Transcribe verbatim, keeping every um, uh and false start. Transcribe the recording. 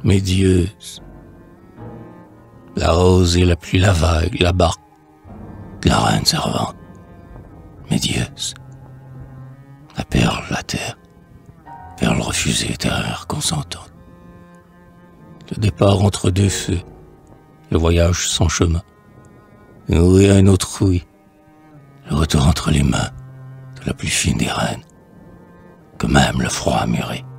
médieuse. La rose et la pluie, la vague, la barque, la reine servante, médieuse. La perle, la terre, perle refusée, terre consentante. Le départ entre deux feux, le voyage sans chemin, une oui à une autre oui, le retour entre les mains de la plus fine des reines, que même le froid a mûri.